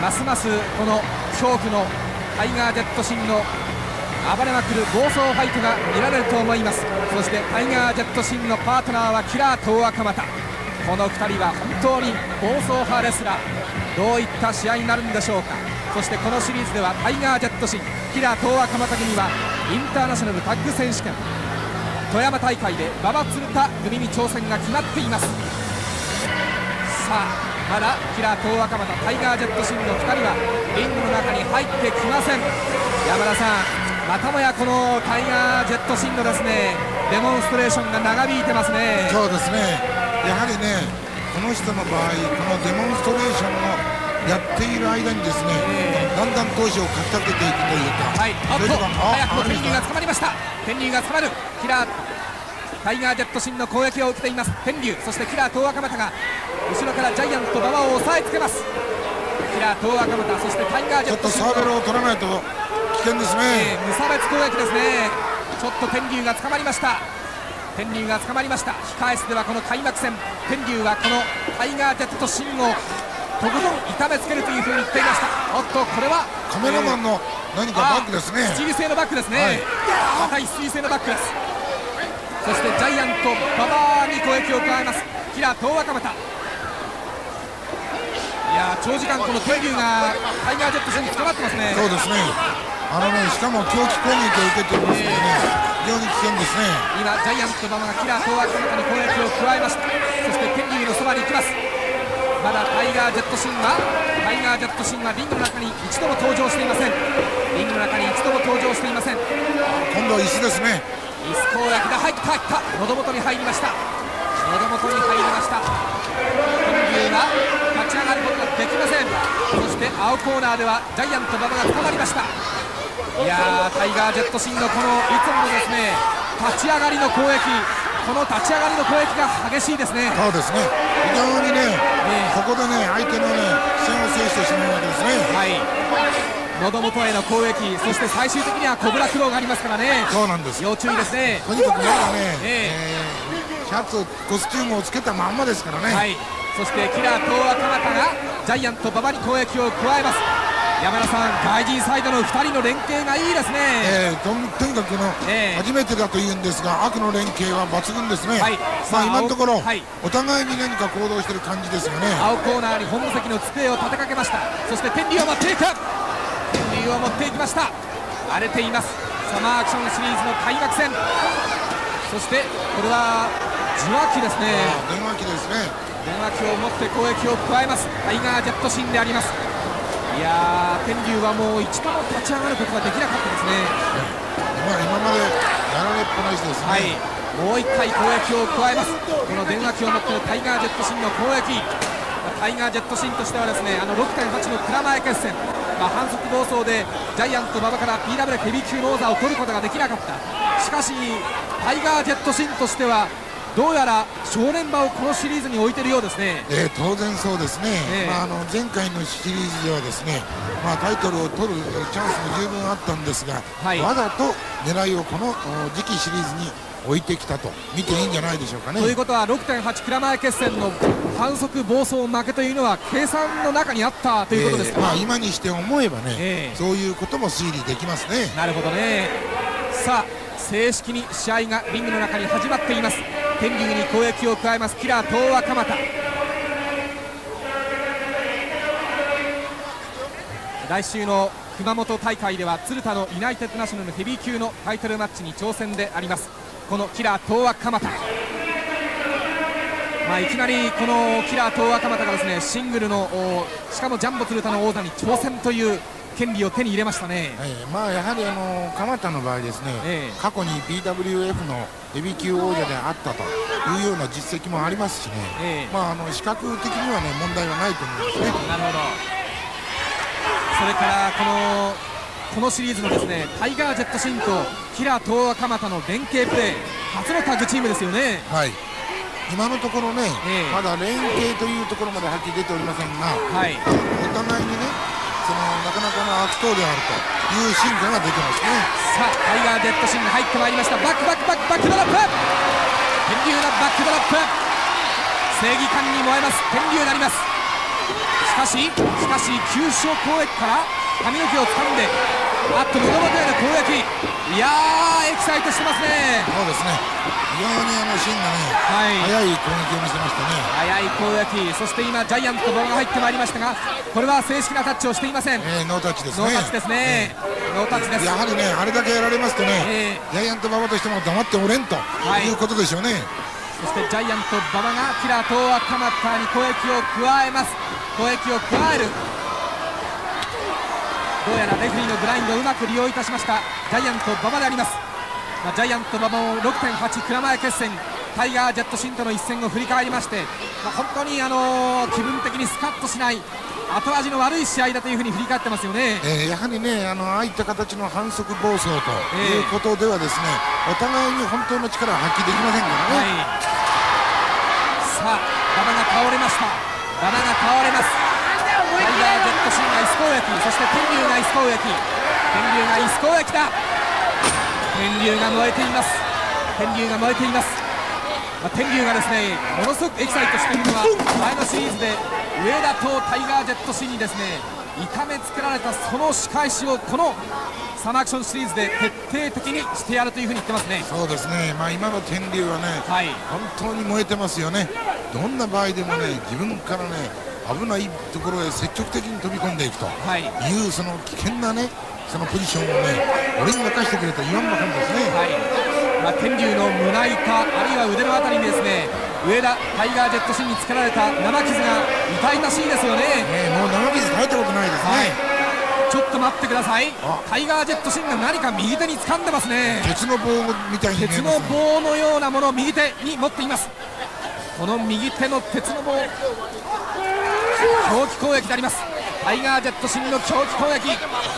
ますますこの恐怖のタイガー・ジェット・シンの暴れまくる暴走ファイトが見られると思います。そしてタイガー・ジェット・シンのパートナーはキラー東赤俣。この2人は本当に暴走派レスラー、どういった試合になるんでしょうか。そしてこのシリーズではタイガー・ジェット・シン、キラー東赤俣組はインターナショナルタッグ選手権富山大会で馬場鶴田組に挑戦が決まっています。さあまだキラー東赤俣、タイガー・ジェット・シンの2人はリングの中に入ってきません。山田さん、またもやこのタイガー・ジェット・シンのですねデモンストレーションが長引いてますね。 そうですね、やはりね、この人の場合、このデモンストレーションをやっている間にですね、だんだん闘志をかきたてていくというか、 はい、おっと早くも天竜が捕まりました。天竜が捕まる。キラータイガー・ジェット・シンの攻撃を受けています天竜。そしてキラー東赤俣が後ろからジャイアント馬場を押さえつけます。キラー東赤俣、そしてタイガー・ジェット・シンのちょっとサーベルを取らないと危険ですね。 無差別攻撃ですね。ちょっと天竜が捕まりました。天竜が捕まりました。控え室ではこの開幕戦、天竜はこのタイガー・ジェット・シンをとことん痛めつけるというふうに言っていました。おっとこれはカメラマンの何かバッグですね。 スチール製のバッグですね、またスチール製のバッグです。そしてジャイアント馬場に攻撃を加えますキラー東赤俣。いや長時間この天竜がタイガー・ジェット・シンに捕まってますね。 そうですね、しかも狂気攻撃を受けていますのでね、非常に危険ですね。 今ジャイアント馬場がキラー東赤俣に攻撃を加えました。そして天竜のそばに行きます。まだタイガー・ジェット・シンはリングの中に一度も登場していません。リングの中に一度も登場していません。 今度は椅子ですね。 椅子攻撃で入った喉元に入りました。喉元に入りました。天竜が立ち上がることができません。そして青コーナーではジャイアント馬場が捕まりました。いやタイガー・ジェット・シンのこのいつものですね立ち上がりの攻撃、この立ち上がりの攻撃が激しいですね。 そうですね、非常にね、ここでね相手のね視線を制してしまうわけですね。 はい、喉元への攻撃、そして最終的にはコブラクローがありますからね。 そうなんです、 要注意ですね。 とにかくまだね、シャツコスチュームをつけたまんまですからね。 はい、そしてキラー東赤俣がジャイアント馬場に攻撃を加えます。山田さん、外人サイドの2人の連携がいいですね。 とにかく初めてだというんですが、悪の連携は抜群ですね。今のところ、お互いに何か行動している感じですよね。 青コーナーに本部席の机を立てかけました。そして天竜を持っていく、天竜を持っていきました。荒れていますサマーアクションシリーズの開幕戦。そしてこれは受話器ですね。 電話機ですね。 電話機を持って攻撃を加えますタイガー・ジェット・シンであります。いや天竜はもう一度も立ち上がることができなかったですね。 今までやられっぱなしですね。 はい、もう1回攻撃を加えます。この電話機を持っているタイガー・ジェット・シンの攻撃、タイガー・ジェット・シンとしてはですね6.8 の蔵前決戦、反則暴走でジャイアント馬場から PW ヘビー級の王座を取ることができなかった。しかしタイガー・ジェット・シンとしてはどうやら正念場をこのシリーズに置いているようですね。 当然そうですね、前回のシリーズではですね、タイトルを取るチャンスも十分あったんですが、わざと狙いをこの次期シリーズに置いてきたと見ていいんじゃないでしょうかね。 ということは 6.8 蔵前決戦の反則暴走負けというのは計算の中にあったということですか。 今にして思えばね、そういうことも推理できますね。 なるほどね。さあ正式に試合がリングの中に始まっています。天竜に攻撃を加えますキラー東赤俣。来週の熊本大会では鶴田のユナイテッドナショナルヘビー級のタイトルマッチに挑戦でありますこのキラー東赤俣。いきなりこのキラー東赤俣がですねシングルのしかもジャンボ鶴田の王座に挑戦という権利を手に入れましたね。 やはり鎌田の場合ですね、過去に BWF のヘビー級王者であったというような実績もありますしね、視覚的にはね問題はないと思うんですね。 なるほど。それからこのシリーズのですねタイガー・ジェット・シンとキラー東赤俣の連携プレー初のタッグチームですよね。 今のところね、まだ連携というところまではっきり出ておりませんが、お互いにねなかなかの悪党であるという進化が出てますね。 さあタイガー・ジェット・シンが入ってまいりました。バックドロップ、天竜のバックドロップ、正義感に燃えます天竜であります。 しかし急所攻撃から髪の毛を掴んで、あっと喉元への攻撃、いやーエキサイトしてますね。 そうですね、非常に芯がね、速い攻撃を見せましたね。 速い攻撃、そして今ジャイアント馬場が入ってまいりましたが、これは正式なタッチをしていません。 ノータッチですね。 ノータッチですね。ノータッチです。 やはりね、あれだけやられますとね、ジャイアント馬場としても黙っておれんということでしょうね。 そしてジャイアント馬場がキラー東亜鎌田に攻撃を加えます。攻撃を加える。どうやらレフェリーのブラインドをうまく利用いたしましたジャイアント馬場であります。ジャイアント馬場も 6.8 蔵前決戦タイガー・ジェット・シンとの一戦を振り返りまして、本当に気分的にスカッとしない後味の悪い試合だというふうに振り返ってますよね。やはりね、ああいった形の反則暴走ということではですね、お互いに本当の力を発揮できませんからね。 さあ馬場が倒れました。馬場が倒れます。タイガー・ジェット・シンが椅子攻撃、そして天竜が椅子攻撃、天竜が椅子攻撃だ。天竜が燃えています。天竜が燃えています。天竜がですね、ものすごくエキサイトしているのは、前のシリーズで上田とタイガー・ジェット・シンにですね痛めつけられたその仕返しをこのサマーアクションシリーズで徹底的にしてやるというふうに言ってますね。 そうですね、今の天竜はね、本当に燃えてますよね。どんな場合でもね、自分からね危ないところへ積極的に飛び込んでいくという、その危険なね、そのポジションをね、俺に任せてくれと言わんばかりですね。 天竜の胸板、あるいは腕のあたりにですね、上田タイガー・ジェット・シンにつけられた生傷が痛々しいですよね。 もう生傷耐えたことないですね。 ちょっと待ってください。タイガー・ジェット・シンが何か右手に掴んでますね。 鉄の棒みたいに見えますね。 鉄の棒のようなものを右手に持っています。この右手の鉄の棒、狂気攻撃であります。タイガー・ジェット・シンの狂気攻撃。さ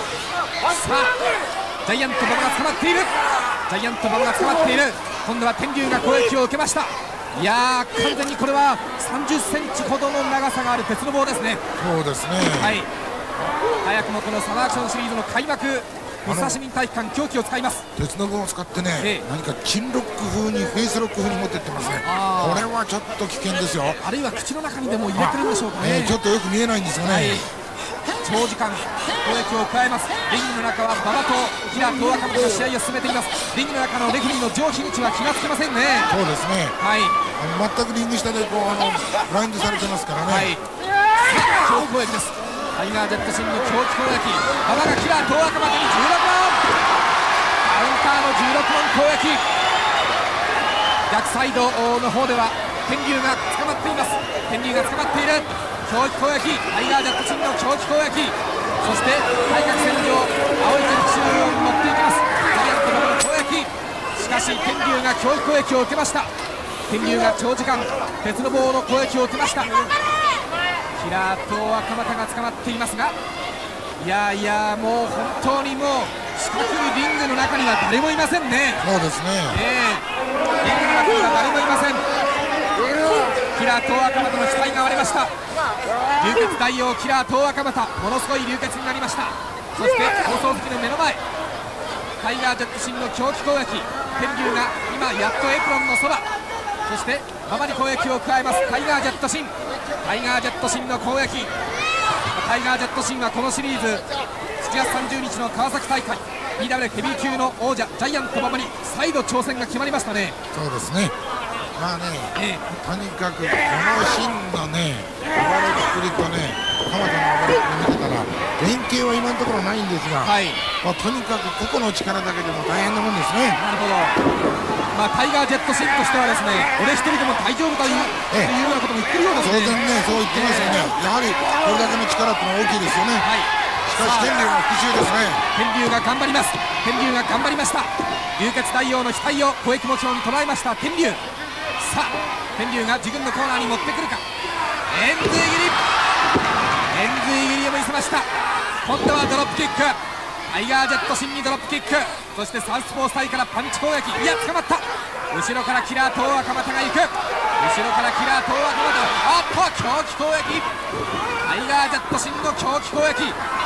あジャイアント馬場が捕まっている。ジャイアント馬場が捕まっている。今度は天竜が攻撃を受けました。いやー、完全にこれは30センチほどの長さがある鉄の棒ですね。 そうですね、 早くもこのサマーアクションシリーズの開幕、武蔵民体育館狂気を使います。 鉄の棒を使ってね、何かチンロック風にフェイスロック風に持っていってますね。これはちょっと危険ですよ。 あるいは口の中にでも入れてるんでしょうかね。 ちょっとよく見えないんですよね。 長時間攻撃を加えます。リングの中は馬場とキラ東亜鎌田の試合を進めています。リングの中のレフェリーの上日にちは気がつきませんね。 そうですね、全くリング下でこうブラインドされてますからね。 狂気攻撃です。タイガー・ジェット・シンの狂気攻撃、馬場がキラ東亜鎌田に16番カウンターの16番攻撃。逆サイドの方では天竜が捕まっています。天竜が捕まっている。狂気攻撃、タイガー・ジェット・シンの狂気攻撃、そして対角線上青い鉄柱に持っていきます。ジャイアント馬場の攻撃。しかし天竜が狂気攻撃を受けました。天竜が長時間鉄の棒の攻撃を受けました。キラー東亜鎌田が捕まっていますが、いやもう本当にもう四角いリングの中には誰もいませんね。 そうですね、 リングの中には誰もいません。キラー東亜鎌田の額が割れました。流血大王キラー東亜鎌田、ものすごい流血になりました。そして放送席の目の前、タイガー・ジェット・シンの狂気攻撃。天竜が今やっとエプロンのそば、そして馬場に攻撃を加えますタイガー・ジェット・シン。タイガー・ジェット・シンの攻撃。タイガー・ジェット・シンはこのシリーズ7月30日の川崎大会 BW ヘビー級の王者ジャイアント馬場に再度挑戦が決まりましたね。 そうですね、とにかくこのシーンのね、暴れっぷりとね、鎌田の暴れっぷり見てたら連携は今のところないんですが、とにかく個々の力だけでも大変なもんですね。 なるほど。タイガー・ジェット・シンとしてはですね、俺一人でも大丈夫というようなことも言ってるようですね。 当然ね、そう言ってますよね。やはりこれだけの力ってのは大きいですよね。しかし天竜の復讐ですね。 天竜が頑張ります。天竜が頑張りました。流血大王の額を攻撃目標に捉えました天竜。さあ天竜が自分のコーナーに持ってくるか。円髄切り、円髄切りを見せました。今度はドロップキック。タイガー・ジェット・シンにドロップキック、そしてサウスポースタイからパンチ攻撃。いや捕まった。後ろからキラー東亜鎌田が行く。後ろからキラー東亜鎌田、狂気攻撃。タイガー・ジェット・シンの狂気攻撃。タ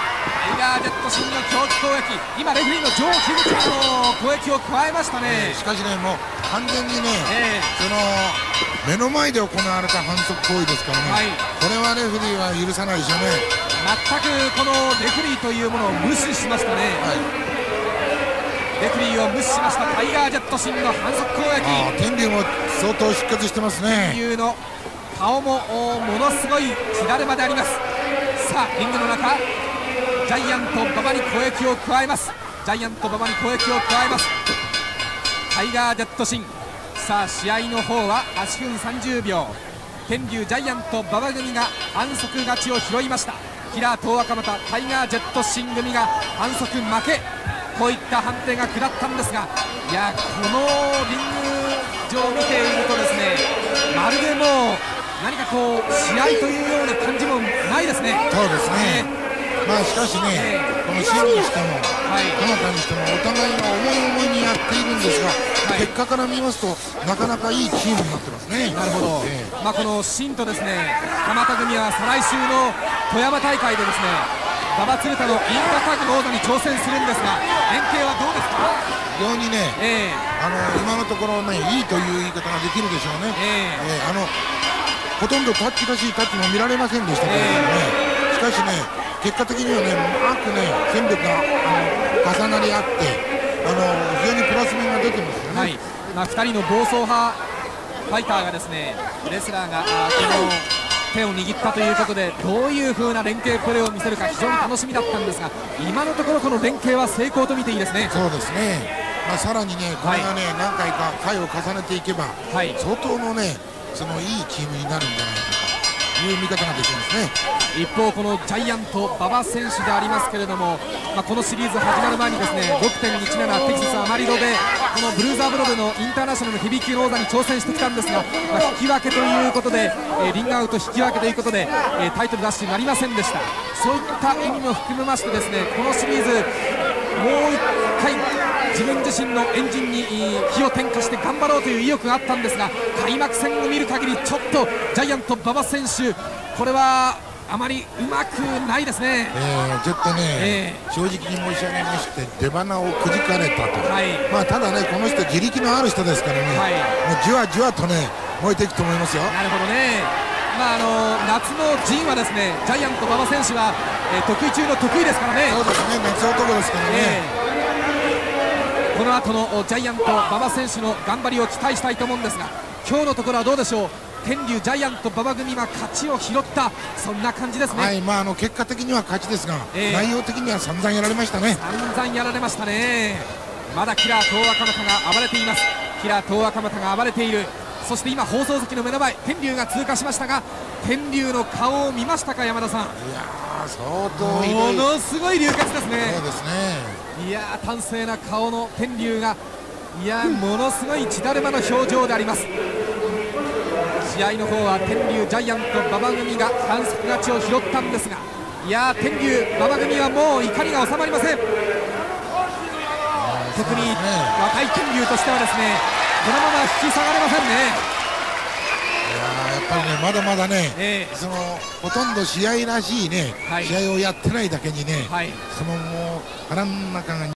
イガージェットシンの狂気攻撃、今レフェリーのジョー・ヒグチャーの攻撃を加えましたね。 しかしね、もう完全にね、その目の前で行われた反則行為ですからね、これはレフェリーは許さないでしょうね。 全くこのレフェリーというものを無視しましたね。レフェリーを無視しましたタイガージェットシンの反則攻撃。 天竜も相当出血してますね。 天竜の顔もものすごい血だるまであります。さあリングの中、ジャイアント馬場に攻撃を加えます。ジャイアント馬場に攻撃を加えますタイガージェットシン。さあ試合の方は8分30秒、天竜ジャイアント馬場組が反則勝ちを拾いました。キラー東若俣タイガージェットシン組が反則負け、こういった判定が下ったんですが、いやこのリング上を見ているとですね、まるでもう何かこう試合というような感じもないですね。 そうですね。しかしね、このシンにしても鎌田にしてもお互いが思い思いにやっているんですが、結果から見ますとなかなかいいチームになってますね。 なるほど、このシンとですね鎌田組は再来週の富山大会でですね馬場鶴田のインタタグの王座に挑戦するんですが、連携はどうですか？ 非常にね、今のところねいいという言い方ができるでしょうね。ほとんどタッチらしいタッチも見られませんでしたけれどもね、しかしね結果的にはねうまくね戦力が重なり合って非常にプラス面が出てますよね。 2人の暴走派ファイターがですね、レスラーがこの手を握ったということでどういう風な連携プレーを見せるか非常に楽しみだったんですが、今のところこの連携は成功と見ていいですね。 そうですね。さらにねこれがね、何回か回を重ねていけば、相当のねそのいいチームになるんじゃないかという見方ができますね。 一方このジャイアント馬場選手でありますけれども、このシリーズ始まる前にですね 6.17 テキサスアマリロでこのブルーザーブログのインターナショナルヘビー級の王座に挑戦してきたんですが、引き分けということでリングアウト引き分けということでタイトルダッシュになりませんでした。そういった意味も含めましてですね、このシリーズもう1回自分自身のエンジンに火を点火して頑張ろうという意欲があったんですが、開幕戦を見る限りちょっとジャイアント馬場選手これはあまりうまくないですね。 ちょっとね、正直に申し上げまして出花をくじかれたと、ただねこの人自力のある人ですからね、もうじわじわとね燃えていくと思いますよ。 なるほどね。夏の陣はですねジャイアント馬場選手は、得意中の得意ですからね。 そうですね、夏男ですからね。 この後のジャイアント馬場選手の頑張りを期待したいと思うんですが、今日のところはどうでしょう。天竜ジャイアント馬場組は勝ちを拾った、そんな感じですね。 結果的には勝ちですが、内容的には散々やられましたね。 散々やられましたね。まだキラー東若俣が暴れています。キラー東若俣が暴れている。そして今放送席の目の前天竜が通過しましたが、天竜の顔を見ましたか山田さん。いや相当ひどい、 ものすごい流血ですね。 そうですね。 いや端正な顔の天竜がものすごい血だるまの表情であります。試合の方は天竜ジャイアント馬場組が反則勝ちを拾ったんですが、天竜馬場組はもう怒りが収まりません。特に若い天竜としてはですねこのまま引き下がれませんね。 やっぱりねまだまだね、そのほとんど試合らしいね、試合をやってないだけにね、そのもう腹の中が